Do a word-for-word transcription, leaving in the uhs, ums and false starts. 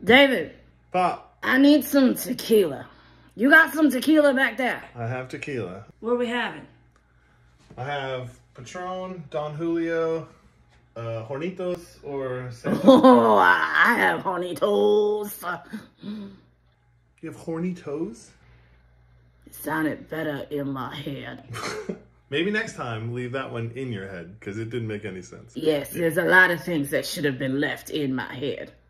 David. Pop. I need some tequila. You got some tequila back there? I have tequila. What are we having? I have Patron, Don Julio, uh, Hornitos, or... Oh, I have Hornitos. You have horny toes? It sounded better in my head. Maybe next time, leave that one in your head, because it didn't make any sense. Yes, there's a lot of things that should have been left in my head.